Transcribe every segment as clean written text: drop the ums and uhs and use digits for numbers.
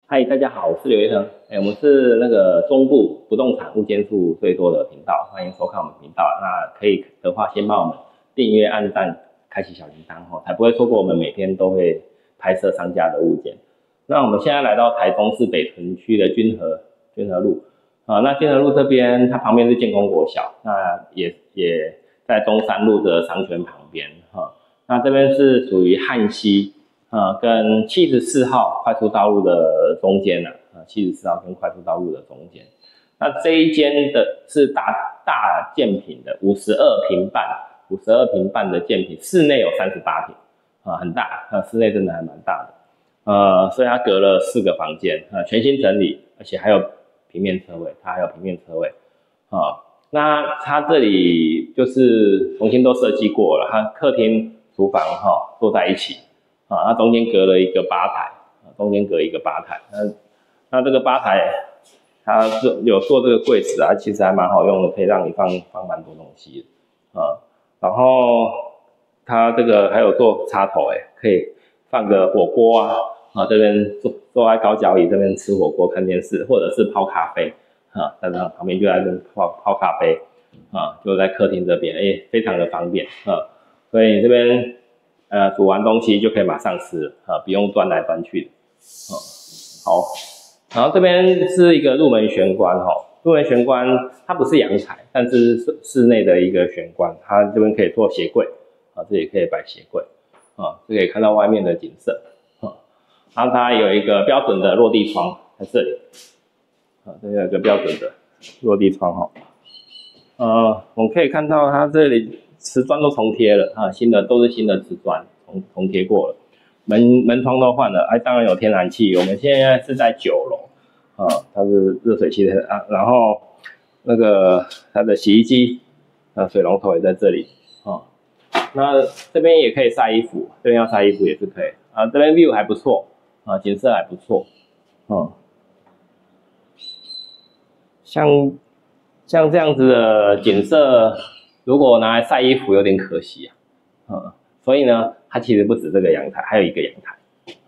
嗨，大家好，我是刘一腾。我们是那个中部不动产物件数最多的频道，欢迎收看我们频道。那可以的话，先帮我们订阅、按赞、开启小铃铛才不会错过我们每天都会拍摄商家的物件。那我们现在来到台中市北屯区的君和路那君和路这边，它旁边是建工国小，那也在中山路的商圈旁边那这边是属于汉溪。跟74号快速道路的中间74号跟快速道路的中间。那这一间的是大建坪的52平半的建坪，室内有38平很大室内真的还蛮大的所以它隔了4个房间全新整理，而且还有平面车位，它还有平面车位那它这里就是重新都设计过了，它客厅、厨房坐在一起。它中间隔了一个吧台，那这个吧台，它有做这个柜子其实还蛮好用的，可以让你放蛮多东西的然后它这个还有做插头可以放个火锅这边坐在高脚椅这边吃火锅看电视，或者是泡咖啡在旁边就在这边泡咖啡就在客厅这边非常的方便所以这边煮完东西就可以马上吃不用端来端去的好，然后这边是一个入门玄关入门玄关它不是阳台，但是室内的一个玄关，它这边可以做鞋柜这里可以摆鞋柜就可以看到外面的景色然后它有一个标准的落地窗在这里这里有一个标准的落地窗我们可以看到它这里瓷砖都重贴了都是新的瓷砖重贴过了，门窗都换了当然有天然气，我们现在是在9楼它是热水器的然后那个它的洗衣机水龙头也在这里那这边也可以晒衣服，这边要晒衣服也是可以这边 view 还不错景色还不错像这样子的景色如果拿来晒衣服有点可惜所以呢它其实不止这个阳台，还有一个阳台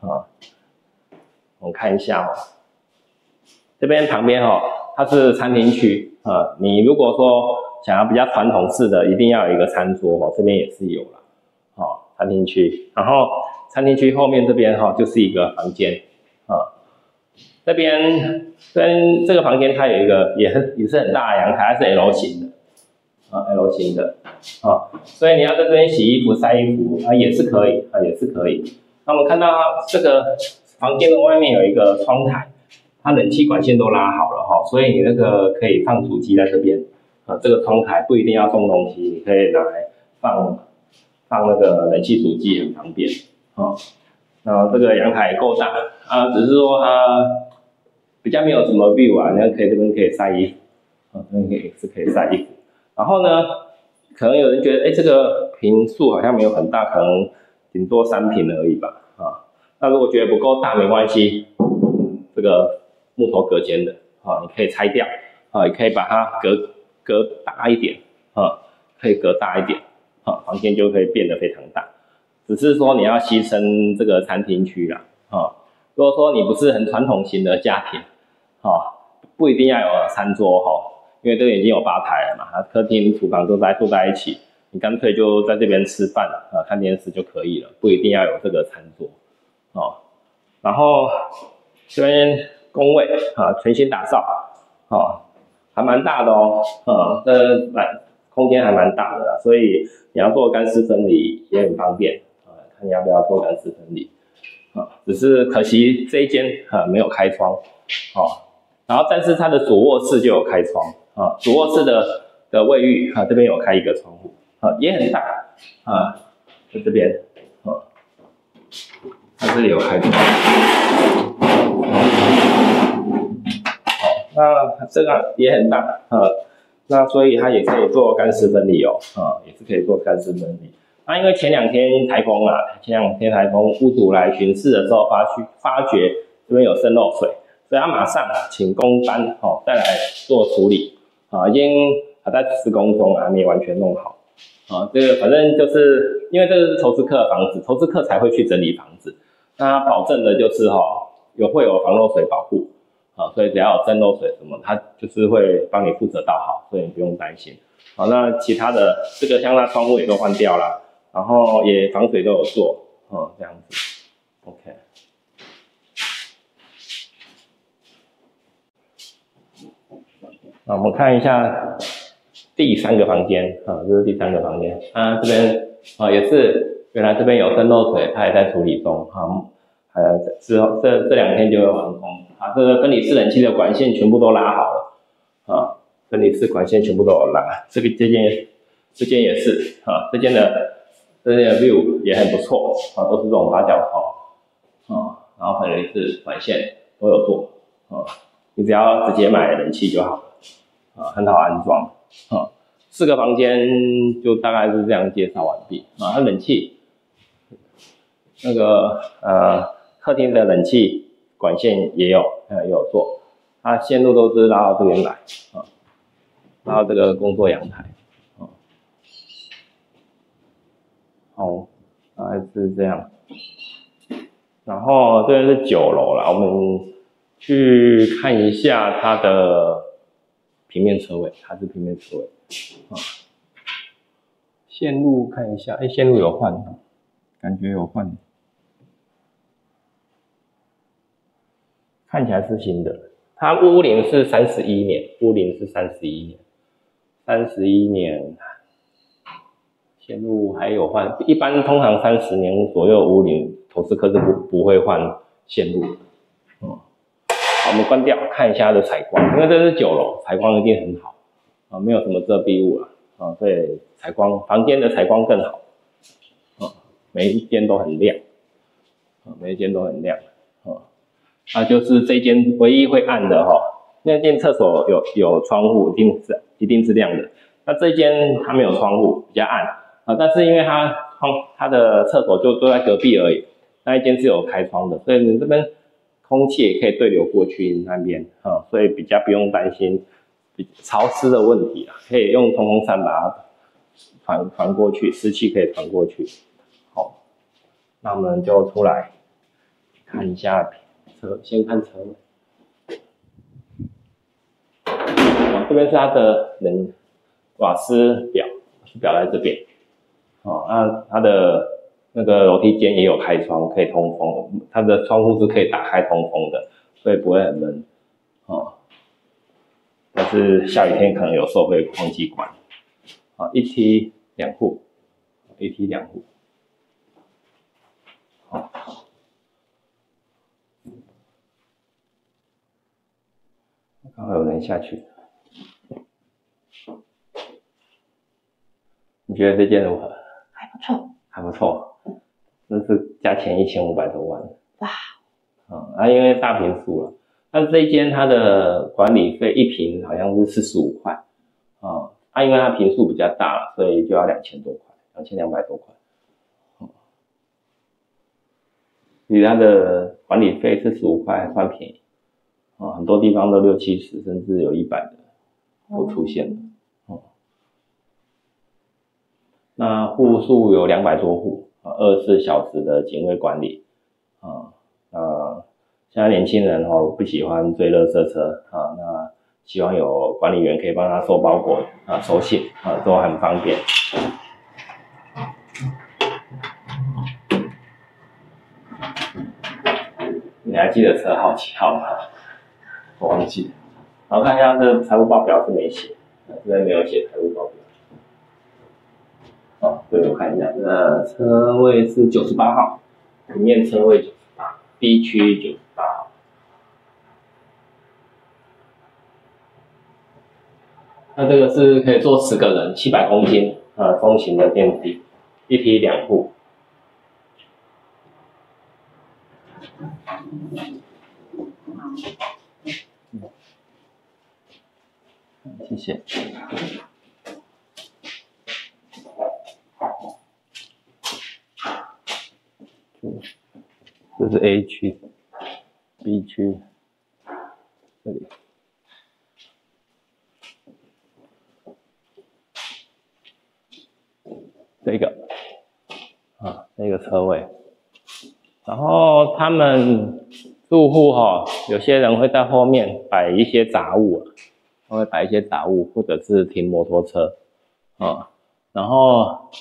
我们看一下这边旁边它是餐厅区你如果说想要比较传统式的，一定要有一个餐桌这边也是有了餐厅区，然后餐厅区后面这边就是一个房间这边跟这个房间它有一个也是很大的阳台，它是 L 型的L 型的所以你要在这边洗衣服、晒衣服也是可以那我们看到这个房间的外面有一个窗台，它冷气管线都拉好了所以你那个可以放主机在这边这个窗台不一定要送东西，你可以拿来放那个冷气主机，很方便然后这个阳台够大只是说它比较没有什么 view 那这边可以晒衣服这边也是可以晒衣服。然后呢，可能有人觉得这个坪数好像没有很大，可能顶多3坪而已吧那如果觉得不够大没关系，这个木头隔间的你可以拆掉也可以把它隔大一点可以隔大一点房间就可以变得非常大，只是说你要牺牲这个餐厅区啦如果说你不是很传统型的家庭不一定要有餐桌因为这个已经有吧台了嘛，它客厅、厨房都坐在一起，你干脆就在这边吃饭看电视就可以了，不一定要有这个餐桌然后这边工位全新打造还蛮大的这空间还蛮大的啦，所以你要做干湿分离也很方便看你要不要做干湿分离只是可惜这一间没有开窗然后但是它的主卧室就有开窗主卧室的卫浴这边有开一个窗户也很大在这边它这里有开窗那这个也很大那所以它也可以做干湿分离也是可以做干湿分离因为前2天台风屋主来巡视的时候发觉这边有渗漏水，所以他马上请工班再来做处理已经还在施工中还没完全弄好这个反正就是因为这个是投资客的房子，投资客才会去整理房子，那保证的就是会有防漏水保护啊，所以只要有渗漏水什么，它就是会帮你负责倒好，所以你不用担心。好，那其他的这个像它窗户也都换掉了，然后也防水都有做，这样子 ，OK。那我们看一下第3个房间啊，这是第3个房间啊，这边也是原来这边有渗漏水，它也在处理中啊，之后这2天就会完工啊。这个分离式冷气的管线全部都拉好了啊，分离式管线全部都有拉。这间也是啊，这间的 view 也很不错啊，都是这种8角窗啊，然后分离式管线都有做啊，你只要直接买冷气就好了啊，很好安装啊。4个房间就大概是这样介绍完毕啊。它冷气那个客厅的冷气管线也有做，它线路都是拉到这边来啊，拉到这个工作阳台啊。好，大概是这样。然后这边是9楼啦，我们去看一下它的平面车位，它是平面车位啊。线路看一下，线路有换，感觉有换。看起来是新的，它屋龄是31年，屋龄是31年，线路还有换，一般通常30年左右屋龄，投资客是不会换线路的。好，我们关掉，看一下它的采光，因为这是9楼，采光一定很好啊，没有什么遮蔽物了啊，所以采光房间的采光更好啊，每一间都很亮啊，每一间都很亮啊。就是这间唯一会暗的那间厕所有窗户，一定是亮的。那这间它没有窗户，比较暗啊，但是因为它的厕所就在隔壁而已，那一间是有开窗的，所以你这边空气也可以对流过去那边所以比较不用担心潮湿的问题可以用通风扇把它传过去，湿气可以传过去。好，那我们就出来看一下。先看车位，这边是它的瓦斯表在这边，那它的那个楼梯间也有开窗，可以通风，它的窗户是可以打开通风的，所以不会很闷，但是下雨天可能有时候会忘记关，一梯2户，好。刚好有人下去，你觉得这间如何？还不错，这是加钱1500多万。哇！因为大坪数了，但这一间它的管理费1坪好像是45块因为它坪数比较大了，所以就要2000多块，2200多块。所以它的管理费45块还算便宜。很多地方都60、70，甚至有100的都出现了。那户数有200多户，24小时的警卫管理现在年轻人不喜欢追垃圾车那希望有管理员可以帮他收包裹收信都很方便。你还记得车号几号吗？我忘记了。然后看一下这财务报表是没写，这边没有写财务报表。对，我看一下，车位是98号，平面车位98，B 区98号。那这个是可以坐10个人，700公斤中型的电梯，1梯2户。谢谢。这是 A 区 ，B 区，这里。这个车位，然后他们入户哈，有些人会在后面摆一些杂物，会摆一些杂物，或者是停摩托车然后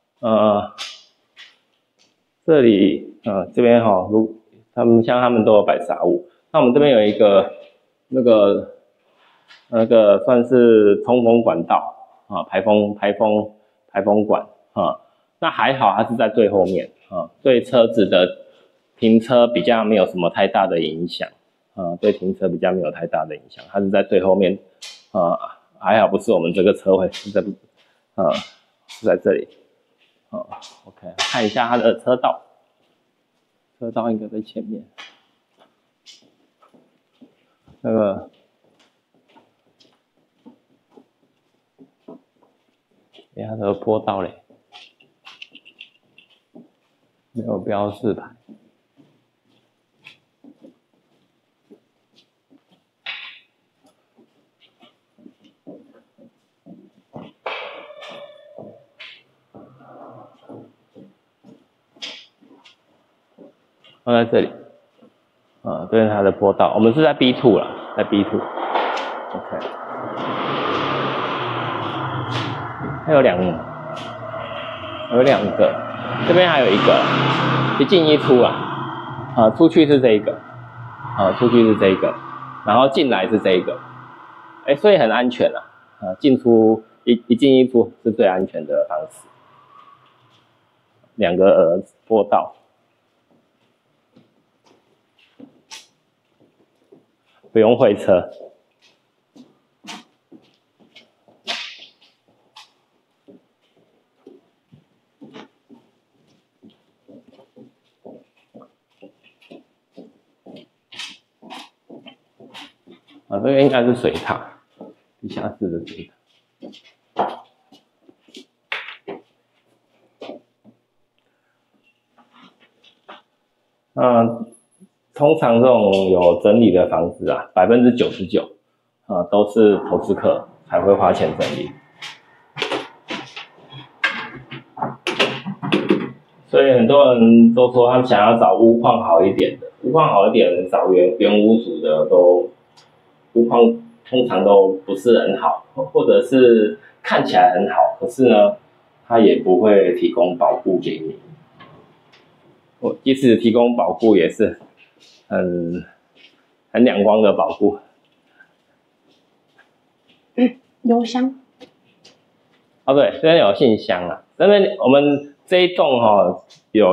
这里这边他们都有摆杂物。那我们这边有一个那个算是通风管道排风管那还好它是在最后面对车子的停车比较没有什么太大的影响对停车比较没有太大的影响，它是在最后面还好不是我们这个车位是在这里OK 看一下它的车道应该在前面那个它的坡道嘞没有标示牌放在这里这是它的坡道，我们是在 B2 了，在 B2 OK 还有两个，这边还有一个，一进一出出去是这一个出去是这一个，然后进来是这一个所以很安全进出一进一出是最安全的方式，两个坡道不用会车这个应该是水塔，地下室的水塔。通常这种有整理的房子99%都是投资客才会花钱整理，所以很多人都说他们想要找屋况好一点的，找原屋主的都屋况通常都不是很好，或者是看起来很好，可是呢，他也不会提供保护给你。即使提供保护，也是很两光的保护。 邮箱。 对，这边有信箱这边我们这一栋有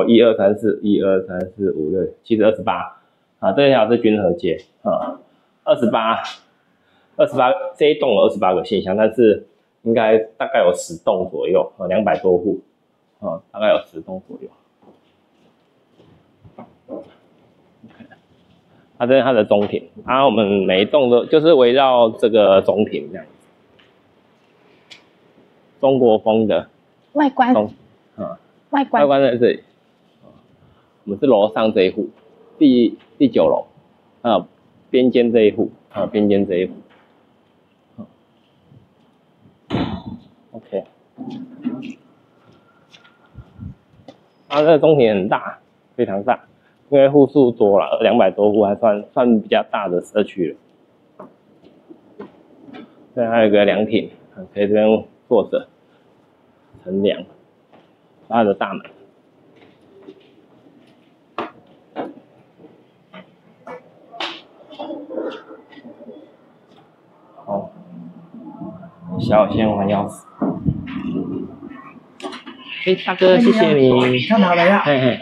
1、2、3、4、1、2、3、4、5、6、7、28这条是君和街28这一栋有28个信箱，但是应该大概有10栋左右200多户大概有10栋左右。这是它的中庭我们每一栋都就是围绕这个中庭这样子，中国风的外观外观在这里我们是楼上这一户第9楼边间这一户OK 这个中庭很大，非常大，因为户数多了，200多户还算比较大的社区了。这还有一个凉亭，可以这边坐着乘凉，它的大门。好，小先还钥匙。大哥，谢谢你。 看好了呀。 嘿嘿。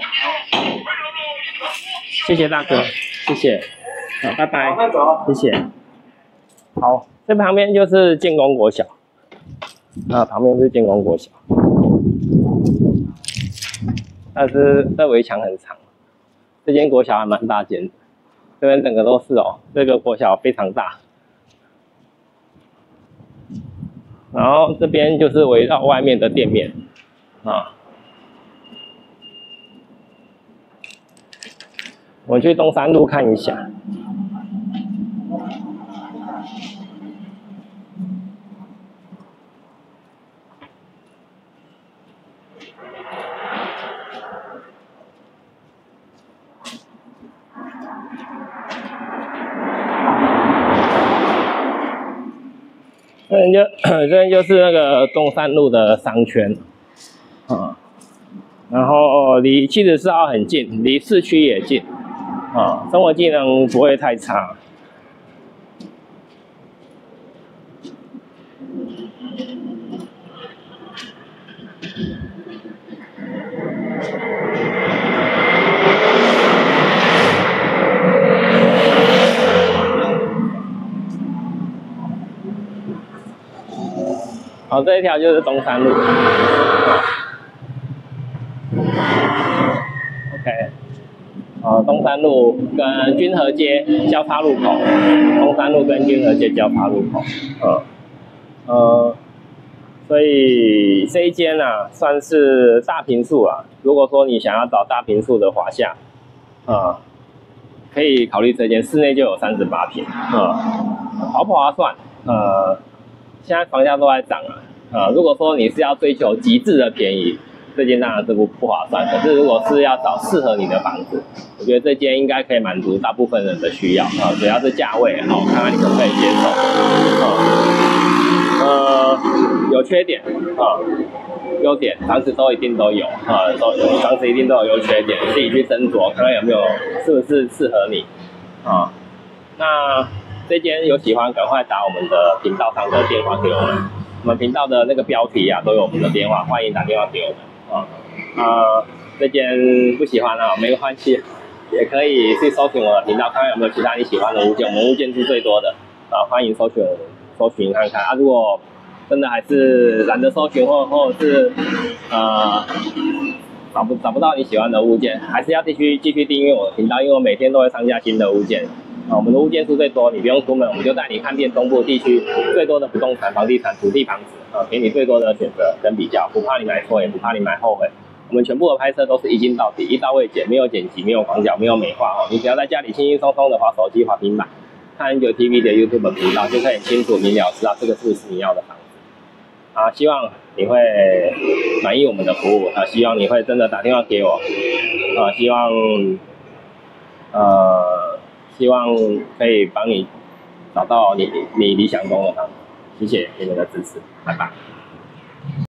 谢谢大哥，谢谢。好，拜拜。谢谢。好，这旁边就是建工国小。旁边是建工国小。但是这围墙很长，这间国小还蛮大间的，这边整个都是这个国小非常大。然后这边就是围绕外面的店面我去东山路看一下。 这边就是那个中山路的商圈，然后离74号很近，离市区也近，生活技能不会太差。好，这一条就是中山路。OK， 中山路跟君和街交叉路口，中山路跟君和街交叉路口，所以这一间啊算是大坪数啊。如果说你想要找大坪数的华夏，可以考虑这间，室内就有38坪，划不划算？现在房价都在涨啊，如果说你是要追求极致的便宜，这间当然是不划算。可是如果是要找适合你的房子，我觉得这间应该可以满足大部分人的需要啊，主要是价位看看你可不可以接受。有缺点优点房子都一定都有房子一定都有优缺点，自己去斟酌看看有没有是不是适合你那这间有喜欢赶快打我们的频道上的电话给我们，我们频道的那个标题啊都有我们的电话，欢迎打电话给我们这间不喜欢没关系，也可以去搜寻我的频道看看有没有其他你喜欢的物件，我们物件是最多的欢迎搜寻看看如果真的还是懒得搜寻或者是找不到你喜欢的物件，还是要继续订阅我的频道，因为我每天都会上架新的物件我们的物件数最多，你不用出门，我们就带你看遍东部地区最多的不动产、房地产、土地、房子给你最多的选择跟比较，不怕你买错，也不怕你买后悔。我们全部的拍摄都是一镜到底，一刀未剪，没有剪辑，没有广角，没有美化你只要在家里轻轻松松的滑手机、滑平板，看N9TV的 YouTube 频道，就可以清楚明了知道这个是不是你要的房子希望你会满意我们的服务希望你会真的打电话给我希望可以帮你找到你理想中的房子。谢谢你们的支持，拜拜。